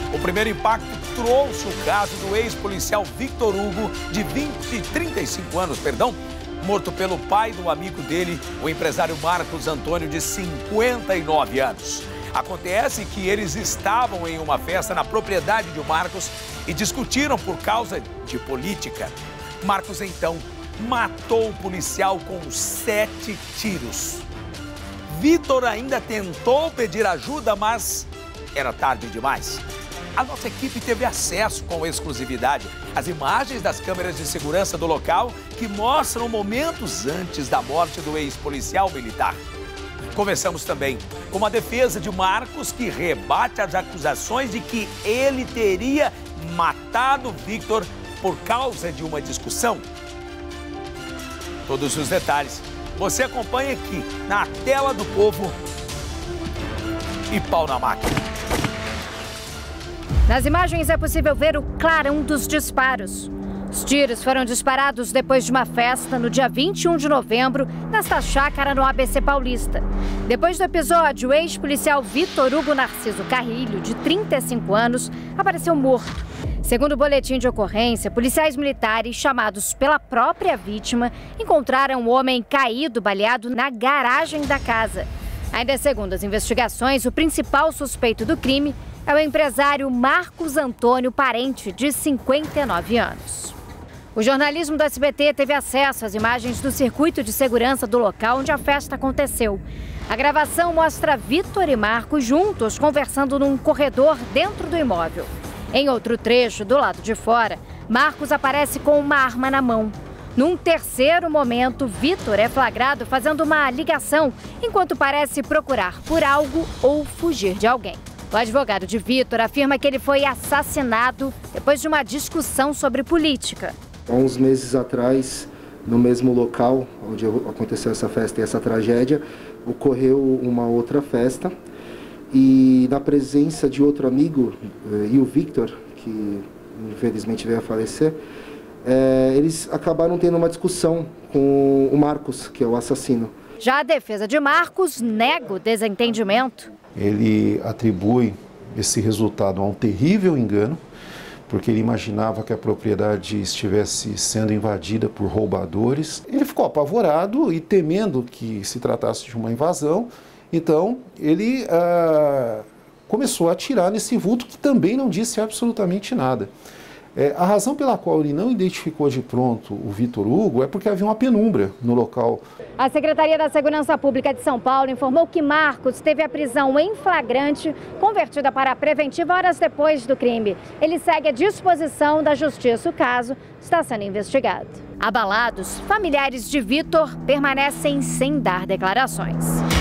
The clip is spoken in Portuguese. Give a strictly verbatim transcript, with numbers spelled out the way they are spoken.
O primeiro impacto trouxe o caso do ex-policial Victor Hugo, de vinte, trinta e cinco anos, perdão, morto pelo pai do amigo dele, o empresário Marcos Antônio, de cinquenta e nove anos. Acontece que eles estavam em uma festa na propriedade de Marcos e discutiram por causa de política. Marcos, então, matou o policial com sete tiros. Victor ainda tentou pedir ajuda, mas era tarde demais. A nossa equipe teve acesso com exclusividade às imagens das câmeras de segurança do local que mostram momentos antes da morte do ex-policial militar. Conversamos também com a defesa de Marcos, que rebate as acusações de que ele teria matado Victor por causa de uma discussão. Todos os detalhes você acompanha aqui na tela do Povo e pau na máquina. Nas imagens é possível ver o clarão dos disparos. Os tiros foram disparados depois de uma festa no dia vinte e um de novembro, nesta chácara no A B C Paulista. Depois do episódio, o ex-policial Victor Hugo Narciso Carrilho, de trinta e cinco anos, apareceu morto. Segundo o boletim de ocorrência, policiais militares chamados pela própria vítima encontraram o homem caído, baleado na garagem da casa. Ainda segundo as investigações, o principal suspeito do crime é o empresário Marcos Antônio Parente, de cinquenta e nove anos. O jornalismo do S B T teve acesso às imagens do circuito de segurança do local onde a festa aconteceu. A gravação mostra Victor e Marcos juntos conversando num corredor dentro do imóvel. Em outro trecho, do lado de fora, Marcos aparece com uma arma na mão. Num terceiro momento, Victor é flagrado fazendo uma ligação, enquanto parece procurar por algo ou fugir de alguém. O advogado de Victor afirma que ele foi assassinado depois de uma discussão sobre política. Há uns meses atrás, no mesmo local onde aconteceu essa festa e essa tragédia, ocorreu uma outra festa. E na presença de outro amigo, e o Victor, que infelizmente veio a falecer, é, eles acabaram tendo uma discussão com o Marcos, que é o assassino. Já a defesa de Marcos nega o desentendimento. Ele atribui esse resultado a um terrível engano, porque ele imaginava que a propriedade estivesse sendo invadida por roubadores. Ele ficou apavorado e temendo que se tratasse de uma invasão. Então, ele ah, começou a atirar nesse vulto que também não disse absolutamente nada. É, a razão pela qual ele não identificou de pronto o Victor Hugo é porque havia uma penumbra no local. A Secretaria da Segurança Pública de São Paulo informou que Marcos teve a prisão em flagrante convertida para preventiva horas depois do crime. Ele segue à disposição da Justiça. O caso está sendo investigado. Abalados, familiares de Victor permanecem sem dar declarações.